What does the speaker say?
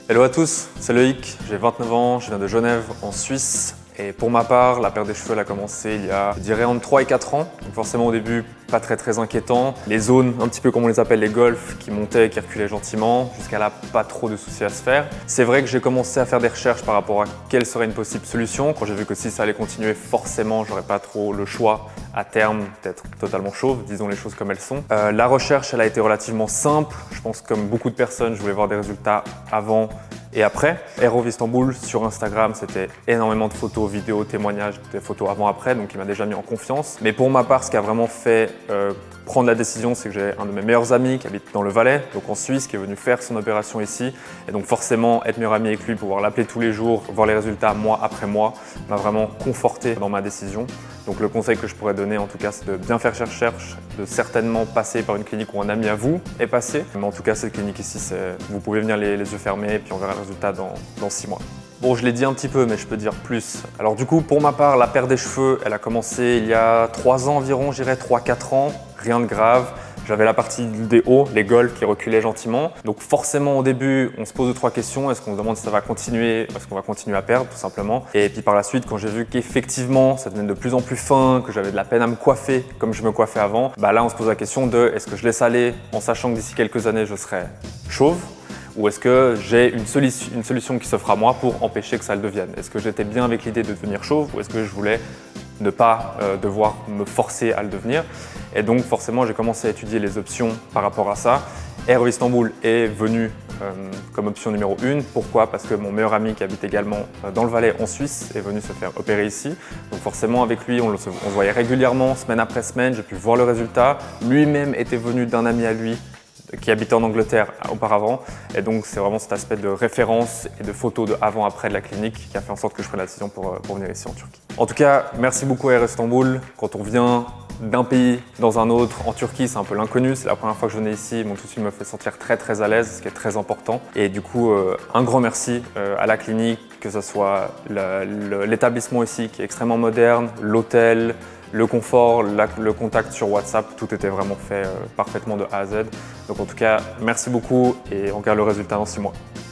Hello à tous, c'est Loïc, j'ai 29 ans, je viens de Genève en Suisse. Et pour ma part, la perte des cheveux elle a commencé il y a, je dirais, entre 3 et 4 ans. Donc forcément au début, pas très inquiétant. Les zones, un petit peu comme on les appelle les golfs, qui montaient et qui reculaient gentiment. Jusqu'à là, pas trop de soucis à se faire. C'est vrai que j'ai commencé à faire des recherches par rapport à quelle serait une possible solution. Quand j'ai vu que si ça allait continuer, forcément, j'aurais pas trop le choix à terme d'être totalement chauve, disons les choses comme elles sont. La recherche, elle a été relativement simple. Je pense que comme beaucoup de personnes, je voulais voir des résultats avant et après. Hair of Istanbul sur Instagram, c'était énormément de photos, vidéos, témoignages, des photos avant-après, donc il m'a déjà mis en confiance. Mais pour ma part, ce qui a vraiment fait prendre la décision, c'est que j'ai un de mes meilleurs amis qui habite dans le Valais, donc en Suisse, qui est venu faire son opération ici. Et donc forcément, être meilleur ami avec lui, pouvoir l'appeler tous les jours, voir les résultats mois après mois, m'a vraiment conforté dans ma décision. Donc le conseil que je pourrais donner en tout cas, c'est de bien faire ses recherches, de certainement passer par une clinique où un ami à vous est passé. Mais en tout cas, cette clinique ici, vous pouvez venir les yeux fermés et puis on verra le résultat dans 6 mois. Bon, je l'ai dit un petit peu, mais je peux dire plus. Alors du coup, pour ma part, la perte des cheveux, elle a commencé il y a 3 ans environ, je dirais 3-4 ans, rien de grave. J'avais la partie des hauts, les golfs qui reculaient gentiment. Donc forcément au début, on se pose 2-3 questions. Est-ce qu'on se demande si ça va continuer? Est-ce qu'on va continuer à perdre tout simplement? Et puis par la suite, quand j'ai vu qu'effectivement ça devenait de plus en plus fin, que j'avais de la peine à me coiffer comme je me coiffais avant, bah là on se pose la question de est-ce que je laisse aller en sachant que d'ici quelques années je serai chauve? Ou est-ce que j'ai une solution qui s'offre à moi pour empêcher que ça le devienne? Est-ce que j'étais bien avec l'idée de devenir chauve ou est-ce que je voulais ne pas devoir me forcer à le devenir? Et donc forcément j'ai commencé à étudier les options par rapport à ça. Hair of Istanbul est venu comme option numéro 1. Pourquoi? Parce que mon meilleur ami qui habite également dans le Valais en Suisse est venu se faire opérer ici. Donc forcément avec lui on se voyait régulièrement, semaine après semaine, j'ai pu voir le résultat. Lui-même était venu d'un ami à lui qui habitait en Angleterre auparavant. Et donc c'est vraiment cet aspect de référence et de photos de avant-après de la clinique qui a fait en sorte que je prenne la décision pour venir ici en Turquie. En tout cas, merci beaucoup à Hair Istanbul. Quand on vient d'un pays dans un autre, en Turquie, c'est un peu l'inconnu. C'est la première fois que je venais ici, tout de suite me fait sentir très à l'aise, ce qui est très important. Et du coup, un grand merci à la clinique, que ce soit l'établissement ici qui est extrêmement moderne, l'hôtel, le confort, le contact sur WhatsApp, tout était vraiment fait parfaitement de A à Z. Donc en tout cas, merci beaucoup et on regarde le résultat dans 6 mois.